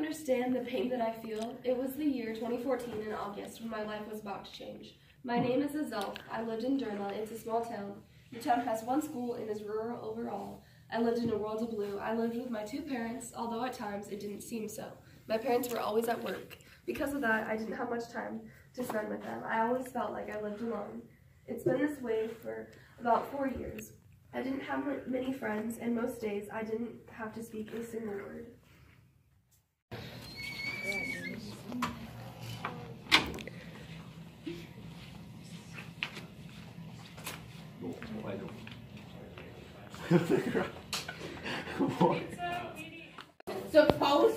understand the pain that I feel. It was the year 2014 in August when my life was about to change. My name is Azelf. I lived in Durham. It's a small town. The town has one school and is rural overall. I lived in a world of blue. I lived with my two parents, although at times it didn't seem so. My parents were always at work. Because of that, I didn't have much time to spend with them. I always felt like I lived alone. It's been this way for about 4 years. I didn't have many friends, and most days I didn't have to speak a single word. Suppose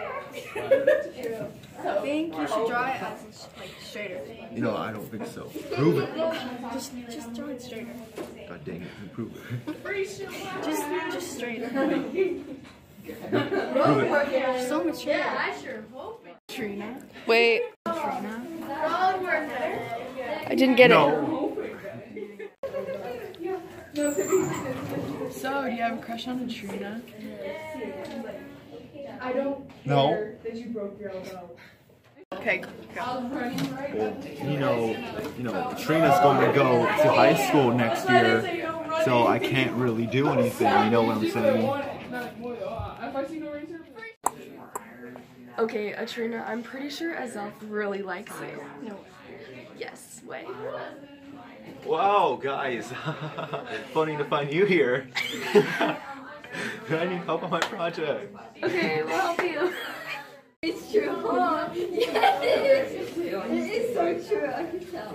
I think you should draw it as like straighter. You know, I don't think so. Prove it. Just draw it straighter. God dang it, prove it. Just straighter. Prove it. So much straighter. I sure hope it. Trina. Wait, Trina. I didn't get it. So, do you have a crush on Trina? I don't No. care that you broke your elbow. Okay, go. You know, Trina's going to go to high school next year, so I can't really do anything, you know what I'm saying? Okay, Atrina, I'm pretty sure Azelf really likes you. No. Yes, wait. Wow, guys, funny to find you here. I need help on my project. Okay, we'll help you. It's true, huh? Yes, it is. It is so true. I can tell.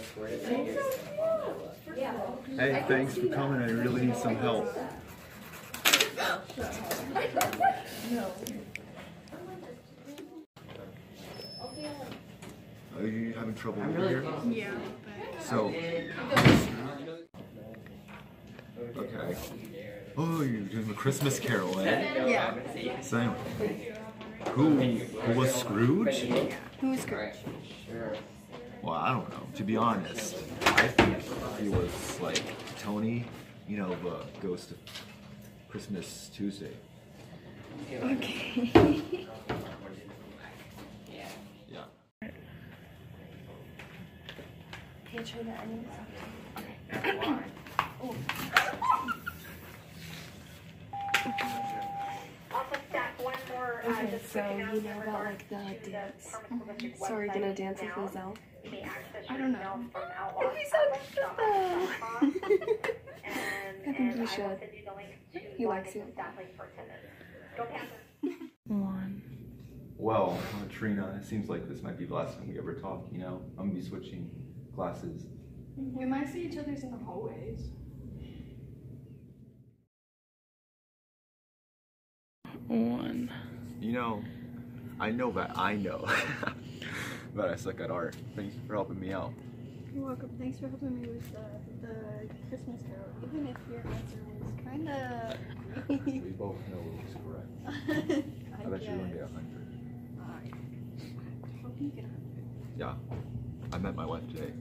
Hey, thanks for coming. I really need some help. Are you having trouble over here? Yeah, So, okay. Oh, you're doing a Christmas Carol, eh? yeah. So, who was Scrooge? Who's Scrooge? Well, I don't know. To be honest, I think he was like Tony, you know, the Ghost of Christmas Tuesday. Okay. Yeah. Hey, Atrina, I need something. Okay, so you know about like the dance? So are you gonna dance with Azelf? I don't know. I think you should. He likes you. One. Well, Trina, it seems like this might be the last time we ever talk, you know? I'm gonna be switching classes. We might see each other's in the hallways. One. You know, I know that I know that I suck at art. Thanks for helping me out. You're welcome. Thanks for helping me with the Christmas Carol. Even if your answer was kind of. We both know it was correct. I bet you're gonna get 100. I hope you get 100. Yeah, I met my wife today.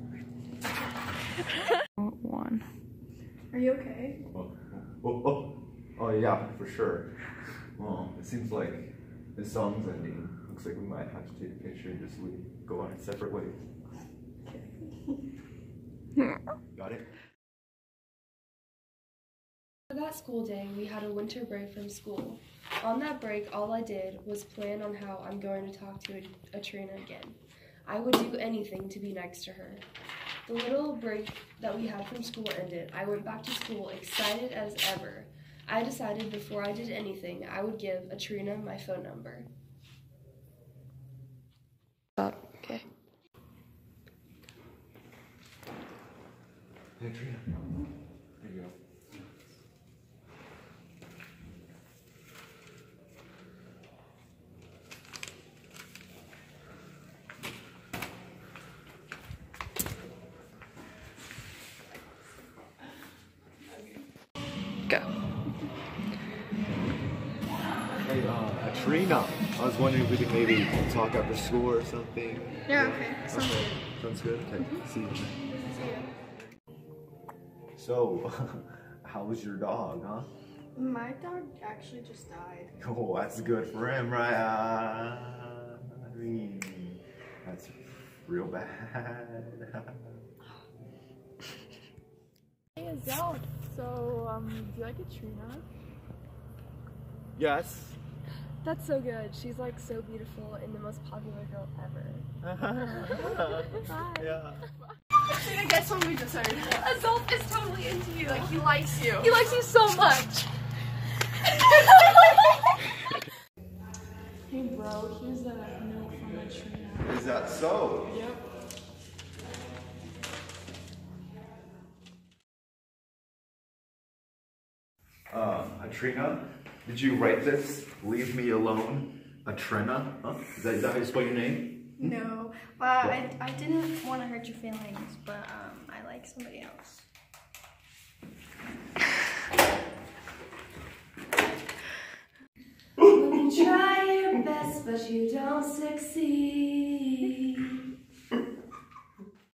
One. Are you okay? Oh yeah, for sure. Well, it seems like this song's ending. Looks like we might have to take a picture and just go our separate ways. Got it? For that school day, we had a winter break from school. On that break, all I did was plan on how I'm going to talk to Atrina again. I would do anything to be next to her. The little break that we had from school ended. I went back to school excited as ever. I decided before I did anything, I would give Atrina my phone number. Okay. Hey, Trina. There you go. Go. Hey, Trina, I was wondering if we could maybe talk after school or something. Yeah, okay. Sounds good. Sounds good? Okay, see you. So, how was your dog, huh? My dog actually just died. Oh, that's good for him, right? real bad. Hey, Azelle. So, do you like Katrina? Yes. That's so good. She's like so beautiful and the most popular girl ever. Hi. Yeah. Katrina, guess what we just heard? Azulf is totally into you. Like, he likes you. He likes you so much. Hey, bro, here's a note from Katrina. Is that so? Yep. Atrina, did you write this? Leave me alone. Atrina? Huh? Is that how you spell your name? No, well, I didn't want to hurt your feelings, but I like somebody else. When you try your best, but you don't succeed.